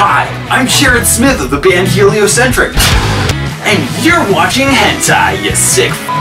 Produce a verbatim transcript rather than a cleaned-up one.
Hi, I'm Jared Smith of the band Heliocentric, and you're watching Hentai, you sick f***.